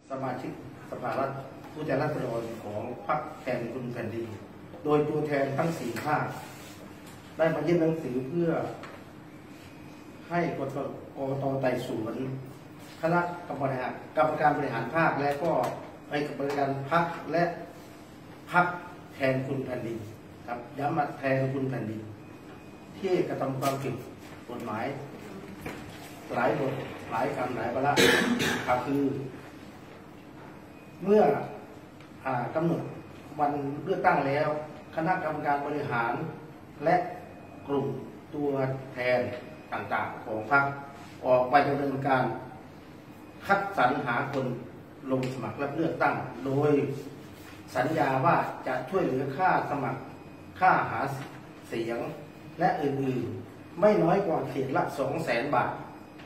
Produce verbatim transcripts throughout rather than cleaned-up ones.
สมาชิกสภาผู้แทนราษฎรของพรรคแทนคุณแผ่นดินโดยตัวแทนทั้งสี่ภาคได้มายื่นหนังสือเพื่อให้กกต.ไต่สวนคณะกรรมการกรรมการบริหารภาคและก็ไปกับบริการพรรคและพรรคแทนคุณแผ่นดินครับย้ำมาแทนคุณแผ่นดินที่กระทำความผิดกฎหมายหลายบทหลายคำหลายวาระครับคือเมื่อกำหนดวันเลือกตั้งแล้วคณะกรรมการบริหารและกลุ่มตัวแทนต่างๆของพรรคออกไปดำเนินการคัดสรรหาคนลงสมัครรับเลือกตั้งโดยสัญญาว่าจะช่วยเหลือค่าสมัครค่าหาเสียงและอื่นๆไม่น้อยกว่าเขตละสองแสนบาท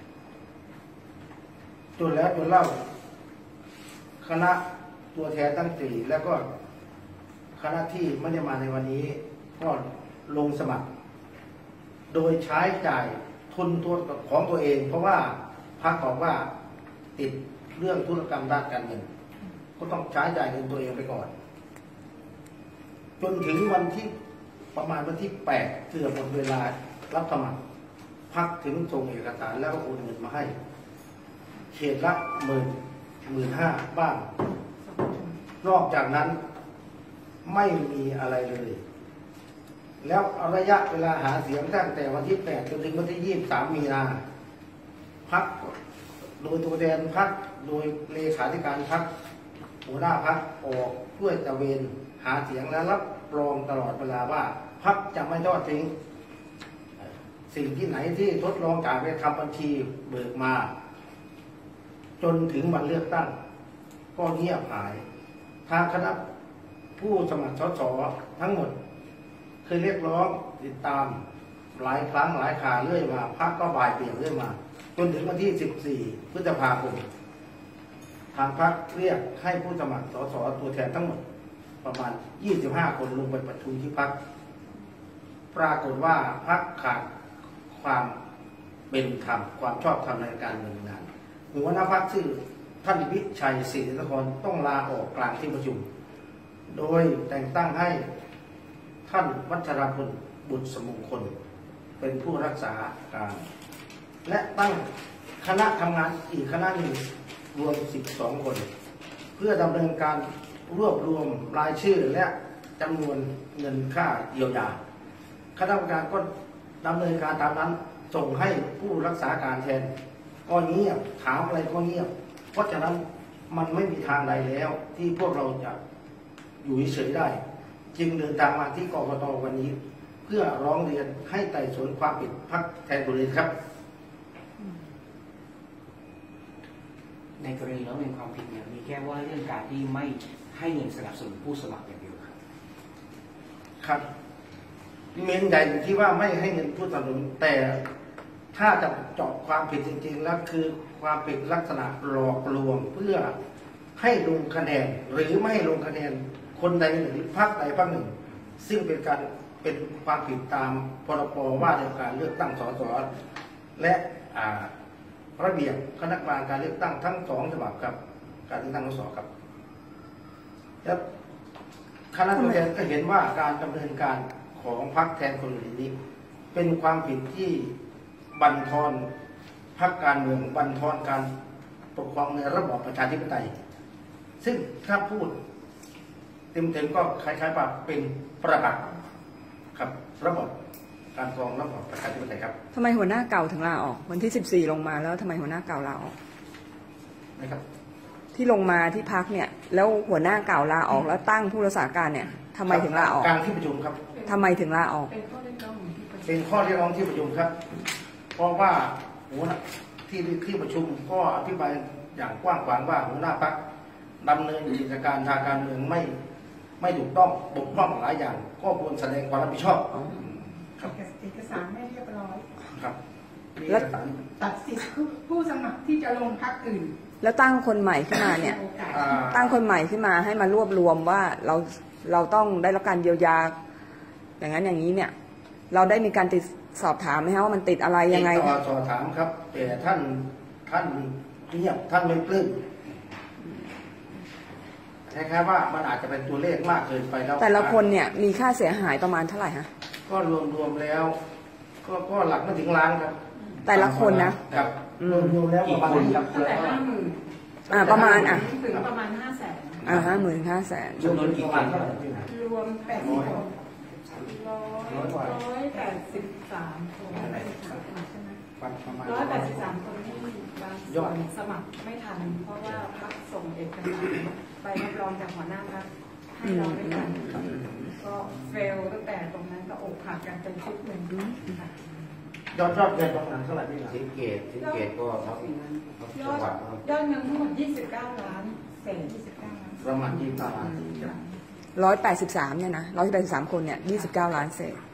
จนแล้วจนเล่าคณะตัวแทนทั้งสี่แล้วก็คณะที่ไม่ได้มาในวันนี้ก็ลงสมัครโดยใช้จ่ายทุนตัวของตัวเองเพราะว่าพรรคบอกว่าติดเรื่องธุรกรรมด้านการเงินก็ต้องใช้จ่ายเงินตัวเองไปก่อนจนถึงวันที่ประมาณวันที่แปดเกือบหมดเวลารับสมัครพรรคถึงส่งเอกสารแล้วก็โอนเงินมาให้เขตละหมื่นหมื่นห้าบ้างนอกจากนั้นไม่มีอะไรเลยแล้วระยะเวลาหาเสียงตั้งแต่วันที่แปดจนถึงวันที่ยี่สิบสามมีนาพรรคโดยตัวแทนพรรคโดยเลขาธิการพรรคหัวหน้าพรรคออกเพื่อตระเวนหาเสียงและรับรองตลอดเวลาว่าพรรคจะไม่ทอดทิ้งสิ่งที่ไหนที่ทดลองการไปทำบัญชีเบิกมาจนถึงวันเลือกตั้งก็เงียบหายทางคณะผู้สมัครสสทั้งหมดเคยเรียกร้องติดตามหลายครั้งหลายคราเรื่อยมาพรรคก็บ่ายเบี่ยงเรื่อยมาจนถึงวันที่สิบสี่พฤษภาคมทางพรรคเรียกให้ผู้สมัครสสตัวแทนทั้งหมดประมาณยี่สิบห้าคนลงไปประชุมที่พรรคปรากฏว่าพรรคขาดความเป็นธรรมความชอบธรรมในการดำเนินงานหัวหน้าพรรคชื่อท่านวิชัยศรีนครต้องลาออกกลางที่ประชุมโดยแต่งตั้งให้ท่านวัชรพลบุตรสมงคลเป็นผู้รักษาการและตั้งคณะทำงานอีกคณะหนึ่งรวมสิบสองคนเพื่อดำเนินการรวบรวมรายชื่อและจำนวนเงินค่าเยียวยาคณะกรรมการก็ดำเนินการตามนั้นส่งให้ผู้รักษาการแทนก็เงียบถามอะไรก็เงียบเพราะฉะนั้นมันไม่มีทางใดแล้วที่พวกเราจะอยู่เฉยได้จึงเดินทางมาที่กกต.วันนี้เพื่อร้องเรียนให้ไต่สวนความผิดพรรคแทนบุรีครับในกรณีแล้วในความผิดเนี่ยมีแค่ว่าเรื่องการที่ไม่ให้เงินสนับสนุนผู้สมัครอย่างเดียวครับครับเมนใหญ่ที่ว่าไม่ให้เงินผู้สนับสนุนแต่ถ้าจะเจาะความผิดจริงๆแล้วคือความผิดลักษณะหลอกลวงเพื่อให้ลงคะแนนหรือไม่ให้ลงคะแนนคนใดหรือพรรคใดพรรคหนึ่งซึ่งเป็นการเป็นความผิดตามพรบว่าด้วยการเลือกตั้งสสและระเบียบคณะกรรมการการเลือกตั้งทั้งสองฉบับครับการเลือกตั้งสสครับและคณะตัวแทนก็เห็นว่าการดำเนินการของพรรคแทนคนอื่นนี้เป็นความผิดที่บั่นทอนพรรคการเมืองบั่นทอนการปกครองในระบอบประชาธิปไตยซึ่งถ้าพูดเต็มๆก็คล้ายๆว่าเป็นประหัตครับระบบการปกครองระบอบประชาธิปไตยครับทำไมหัวหน้าเก่าถึงลาออกวันที่สิบสี่ลงมาแล้วทำไมหัวหน้าเก่าลาออกนะครับที่ลงมาที่พักเนี่ยแล้วหัวหน้าเก่าลาออกแล้วตั้งผู้รักษาการเนี่ยทำไมถึงลาออกการที่ประชุมครับทำไมถึงลาออกเป็นข้อเรียกร้องที่ประชุมครับเพราะว่าหัวหน้าที่ที่ประชุมก็อธิบายอย่างกว้างขวางว่าหัวหน้าพรรคดำเนินกิจการทางการเมืองไม่ไม่ถูกต้องบกพร่องหลายอย่างก็ควรแสดงความรับผิดชอบครับเอกสารไม่เรียบร้อยครับและตัดสิทธิ์ผู้สมัครที่จะลงพรรคอื่นแล้วตั้งคนใหม่ขึ้นมาเนี่ยตั้งคนใหม่ขึ้นมาให้มารวบรวมว่าเราเราต้องได้รับการเยียวยาอย่างนั้นอย่างนี้เนี่ยเราได้มีการติดสอบถามไหมครับว่ามันติดอะไรยังไงสอบถามครับแต่ท่านท่านเงียบท่านไม่ปลื้มคล้ายๆว่ามันอาจจะเป็นตัวเลขมากเกินไปแล้วแต่ละคนเนี่ยมีค่าเสียหายประมาณเท่าไหร่ฮะก็รวมๆแล้ว ก็ก็หลักไม่ถึงล้านครับแต่ละคนนะครับ อืมรวมๆแล้วประมาณหลักตั้งแต่ห้าหมื่นอ่าประมาณอ่ะถึงประมาณห้าแสนอ่าห้าหมื่นห้าแสนจำนวนกี่คนเท่าไหร่รวมแปดสิบคนร้อยร้อยแปดสิบสามคนใช่ไหมประมาณร้อยแปดสิบสามคนที่บางส่วนสมัครไม่ทัน เพราะว่าพรรคส่งเอกสารไปรับรองจากหัวหน้าพรรคให้เราไม่ทันก็เฟลตั้งแต่ตรงนั้นก็อกหักกันเป็นชุดหนึ่งค่ะยอดยอดเงินประมาณเท่าไหร่พี่หลังสิงเกตสิงเกตก็ครับยอดยอดเงินทั้งหมดยี่สิบเก้าล้านเศษยี่สิบเก้าล้านประมาณยี่สิบล้านร้อยแปดสิบสามเนี่ยนะร้อยแปดสิบสามคนเนี่ยยี่สิบเก้าล้านเศษ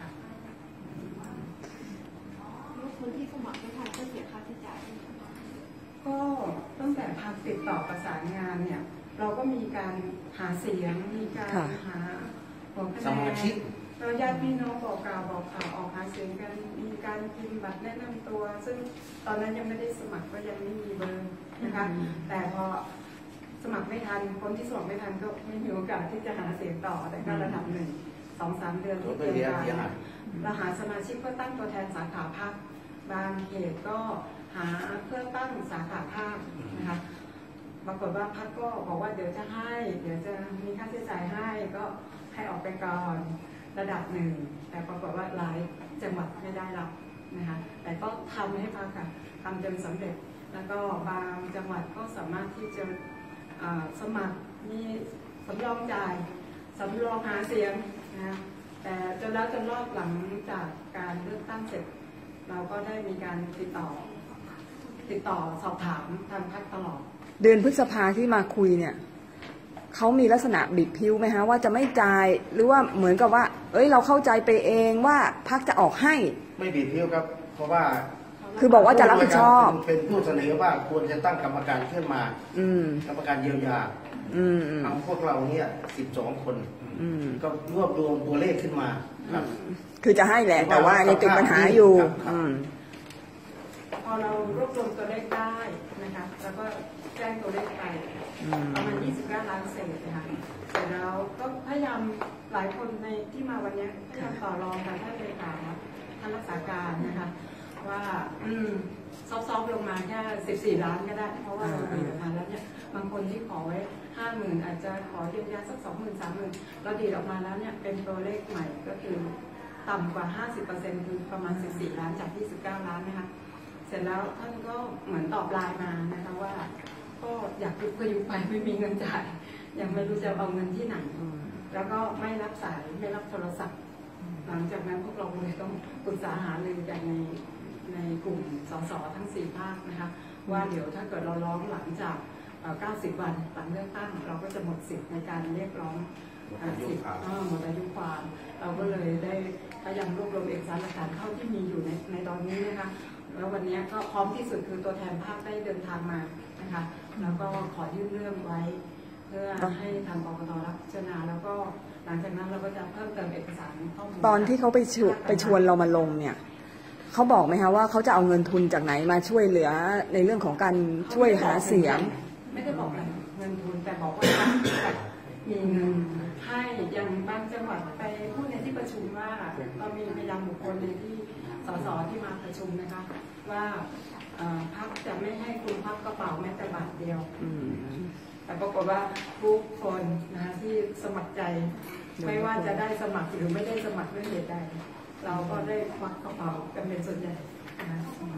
คนที่สมัครไม่ทันก็เสียค่าใช้จ่ายก็ตั้งแต่พรรคติดต่อประสานงานเนี่ย เราก็มีการหาเสียงมีการค่ะหาหัวคะแนนสมาชิกเราญาติพี่น้องบอกกล่าวบอกข่าวออกหาเสียงกันมีการพิมพ์บัตรแนะนำตัว ซึ่งตอนนั้นยังไม่ได้สมัครก็ยังไม่มีเบอร์นะคะ แต่พอสมัครไม่ทันคนที่สมัครไม่ทันก็ไม่มีโอกาสที่จะหาเสียงต่อแต่ก็ระดับหนึ่งสองสามเดือนที่เตรียมการเราหาสมาชิกก็ตั้งตัวแทนสาขาพรรคบางเขตก็หาเพื่อตั้งสาขาภาคนะคะปรากฏว่าพรรคก็บอกว่าเดี๋ยวจะให้เดี๋ยวจะมีค่าใช้จ่ายให้ก็ให้ออกไปก่อนระดับหนึ่งแต่ปรากฏว่าหลายจังหวัดไม่ได้รับนะคะแต่ก็ทำให้พรรคค่ะทำจนสำเร็จแล้วก็บางจังหวัดก็สามารถที่จะสมัครมีสำรองจ่ายสำรองหาเสียงนะแต่จนแล้วจนรอดหลังจากการเลือกตั้งเสร็จเราก็ได้มีการติดต่อติดต่อสอบถามทางพรรคตลอดเดือนพฤษภาที่มาคุยเนี่ยเขามีลักษณะบิดพิ้วไหมฮะว่าจะไม่จ่ายหรือว่าเหมือนกับว่า เอ้ยเราเข้าใจไปเองว่าพรรคจะออกให้ไม่บีบพิ้วครับ เพราะว่าคือบอกว่าจะรับผิดชอบเป็นผู้เสนอว่าควรจะตั้งกรรมการขึ้นมาอืมกรรมการเยียวยาอืมอืมทางพวกเราเนี่ยสิบสองคนอืมก็รวบรวมตัวเลขขึ้นมาครับคือจะให้แหละแต่ว่ายังติดปัญหาอยู่ครับอืมพอเรารวบรวมตัวเลขได้นะคะแล้วก็แจ้งตัวเลขไปประมาณยี่สิบเก้าล้านเศษนะคะเสร็จแล้วก็พยายามหลายคนในที่มาวันนี้พยายามต่อรองกับท่านเลขาท่านรักษาการนะคะว่าอืมซอฟๆลงมาแค่สิบสี่ล้านก็ได้เพราะว่าเราดีออกมาแล้วเนี่ยบางคนที่ขอไว้ห้าหมื่นอาจจะขอเยียวยาสักสองหมื่นสามหมื่นเราดีออกมาแล้วเนี่ยเป็นตัวเลขใหม่ก็คือต่ำกว่าห้าสิบเปอร์เซ็นต์คือประมาณสิบสี่ล้านจากยี่สิบเก้าล้านนะคะเสร็จแล้วท่านก็เหมือนตอบไลน์มานะคะว่าก็อยากยุบก็ยุบไปไม่มีเงินจ่ายยังไม่รู้จะเอาเงินที่ไหนแล้วก็ไม่รับสายไม่รับโทรศัพท์หลังจากนั้นพวกเราเลยต้องปรึกษาหารือกันในในกลุ่มสสทั้งสี่ภาคนะคะว่าเดี๋ยวถ้าเกิดเราร้องหลังจากเก้าสิบวันหลังเลือกตั้งเราก็จะหมดสิทธิ์ในการเรียกร้องสิทธิ์หมดอายุความเราก็เลยได้พยายามรวบรวมเอกสารหลักฐานเข้าที่มีอยู่ในในตอนนี้นะคะแล้ววันนี้ก็พร้อมที่สุดคือตัวแทนภาคได้เดินทางมานะคะแล้วก็ขอยื่นเรื่องไว้เพื่อให้ทางกกตรับพิจารณาแล้วก็หลังจากนั้นเราก็จะเพิ่มเติมเอกสารข้อมูลตอนที่เขาไปชวไปชวนเรามาลงเนี่ยเขาบอกไหมคะว่าเขาจะเอาเงินทุนจากไหนมาช่วยเหลือในเรื่องของการช่วยหาเสียงไม่ได้บอกอะไรเงินทุนแต่บอกว่ามีเงินให้อย่างบางจังหวัดไปพูดในที่ประชุมว่าเรามีพยานบุคคลในที่สสที่มาประชุมนะคะว่าพรรคจะไม่ให้คุณพักกระเป๋าแม้แต่บาทเดียวแต่ปรากฏว่าทุกคนนะที่สมัครใจไม่ว่าจะได้สมัครหรือไม่ได้สมัครด้วยเหตุใดเราก็ได้ควักกระเป๋ากันเป็นส่วนใหญ่นะ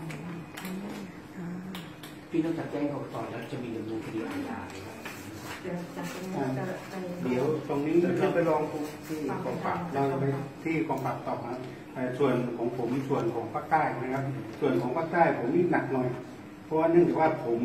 พี่นอกจากแจ้งกกตแล้วจะมีดำเนินคดีอาญาไหมครับเดี๋ยวจากตรงนี้จะไปเดี๋ยวตรงนี้ขึ้เรานไปลองที่กองปราบเราจะไปที่กองปราบต่อนะส่วนของผมส่วนของภาคใต้นะครับ ส่วนของภาคใต้ผมนี่หนักหน่อยเพราะว่าเนื่องจากว่าผม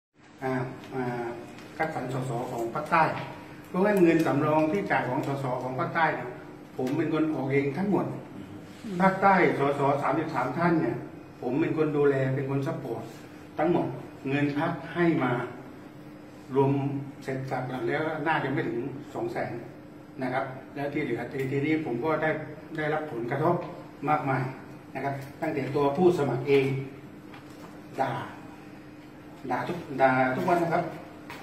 คัดสรรสสของภาคใต้เพราะว่าเงินสำรองที่จ่ายของสสของภาคใต้เนี่ยผมเป็นคนออกเองทั้งหมดภาคใต้สสสามสิบสามท่านเนี่ยผมเป็นคนดูแลเป็นคนซัพพอร์ตทั้งหมดเงินพักให้มารวมเสร็จสับแล้วน่าจะไม่ถึงสองแสนนะครับแล้วที่เหลือทีนี้ผมก็ได้ได้รับผลกระทบมากมายนะครับตั้งแต่ตัวผู้สมัครเองด่าด่าทุกด่าทุกวันนะครับ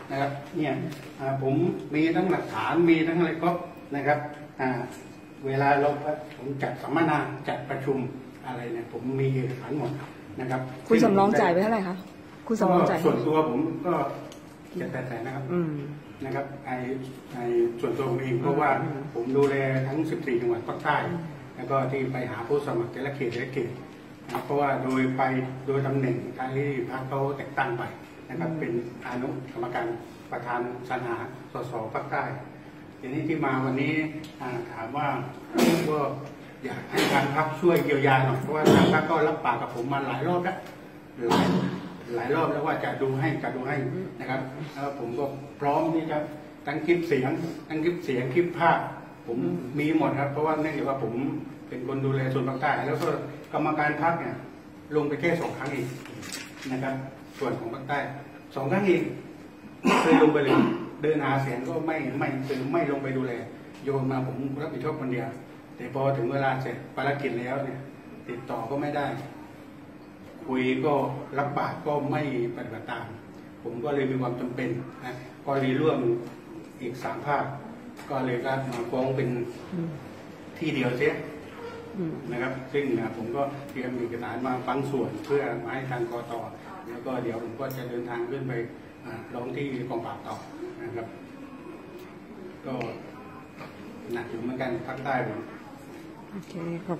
นะครับเนี่ยอ่าผมมีทั้งหลักฐานมีทั้งอะไรก็นะครับอ่าเวลาเราผมจัดสัมมนาจัดประชุมอะไรเนี่ยผมมีเอกสารหมดนะครับคุณสำรองจ่ายไปเท่าไหร่คะคุณสำรองจ่ายส่วนตัวผมก็เจ็ดแปดแสนนะครับอืมนะครับไอไอส่วนตัวผมเองเพราะว่าผมดูแลทั้งสิบสี่จังหวัดภาคใต้แล้วก็ที่ไปหาผู้สมัครแต่ละเขตแต่ละเขตนะเพราะว่าโดยไปโดยตำแหน่งที่พรรคเขาแต่งตั้งไปนะครับเป็นอนุกรรมการประธานสรรหาสสภาคใต้ทีนี้ที่มาวันนี้อ่าถามว่าก็อยากให้ทางพรรคช่วยเยียวยาหน่อยเพราะว่าทางพรรคก็รับปากกับผมมาหลายรอบแล้วหลายหลายรอบแล้วว่าจะดูให้จะดูให้นะครับแล้วผมก็พร้อมที่จะทั้งคลิปเสียงทั้งคลิปเสียงคลิปภาพผมมีหมดครับเพราะว่าเนื่องจากว่าผมเป็นคนดูแลส่วนภาคใต้แล้วก็กรรมการพรรคเนี่ยลงไปแค่สองครั้งเองนะครับส่วนของภาคใต้สองครั้งเองเคยลงไปเลยเดินหาเสียงก็ไม่ไม่คือไม่ลงไปดูแลโยนมาผมรับผิดชอบคนเดียวแต่พอถึงเวลาเสร็จภารกิจแล้วเนี่ยติดต่อก็ไม่ได้คุยก็รับปากก็ไม่ปฏิบัติตามผมก็เลยมีความจำเป็นนะก็เลยร่วมอีกสามภาคก็เลยก็มาฟ้องเป็นที่เดียวเสียนะครับซึ่งผมก็เตรียมเอกสารมาฟังส่วนเพื่อมาให้ทางกต.แล้วก็เดี๋ยวผมก็จะเดินทางขึ้นไปร้องที่กองปราบต่อนะครับก็หนักอยู่เหมือนกันภาคใต้ผมโอเคขอบ